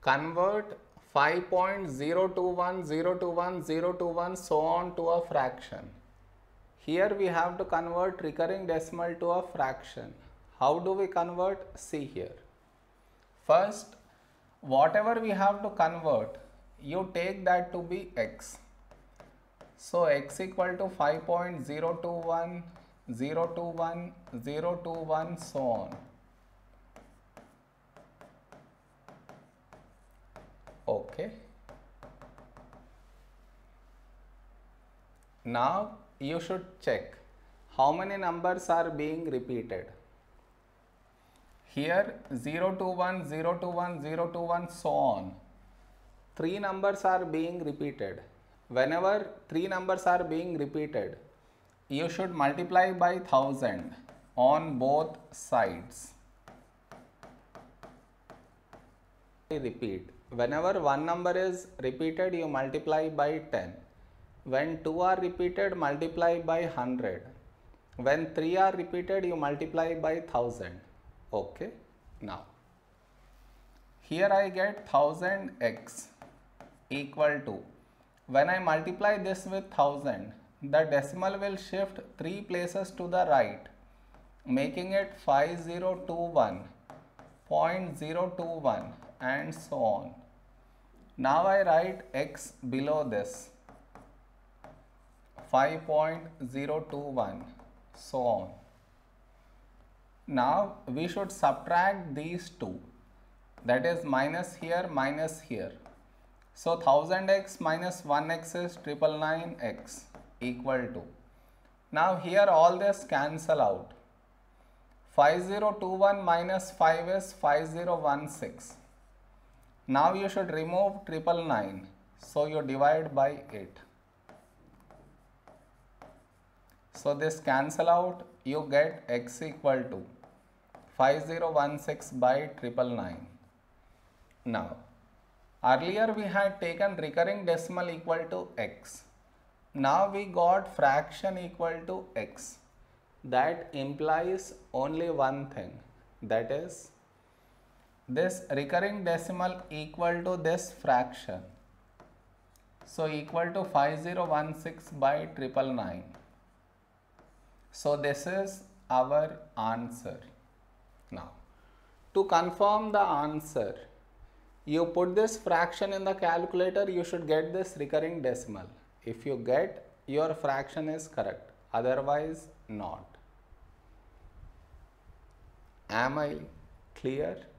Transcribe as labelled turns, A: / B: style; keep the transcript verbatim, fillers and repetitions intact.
A: convert five point zero two one zero two one zero two one so on to a fraction. Here we have to convert recurring decimal to a fraction. How do we convert? See here. First, whatever we have to convert, you take that to be x. So x equal to five point zero two one zero two one zero two one so on. Okay. Now you should check how many numbers are being repeated. Here zero two one zero two one zero two one so on. Three numbers are being repeated. Whenever three numbers are being repeated, you should multiply by one thousand on both sides. Repeat. Whenever one number is repeated, you multiply by ten. When two are repeated, multiply by one hundred. When three are repeated, you multiply by one thousand. Okay. Now, here I get one thousand x equal to, when I multiply this with one thousand, the decimal will shift three places to the right, making it five zero two one point zero two one and so on. Now I write x below this, five point zero two one, so on. Now we should subtract these two, that is minus here, minus here. So one thousand x minus one x is nine nine nine x equal to, now here all this cancel out. five zero two one minus five is five zero one six. Now you should remove nine nine nine, so you divide by eight. So this cancel out, you get x equal to five zero one six by nine nine nine. Now, earlier we had taken recurring decimal equal to x. Now we got fraction equal to x. That implies only one thing, that is this recurring decimal equal to this fraction. So equal to five zero one six by nine nine nine. So this is our answer. Now, to confirm the answer, you put this fraction in the calculator, you should get this recurring decimal. If you get, your fraction is correct, otherwise not. Am I clear?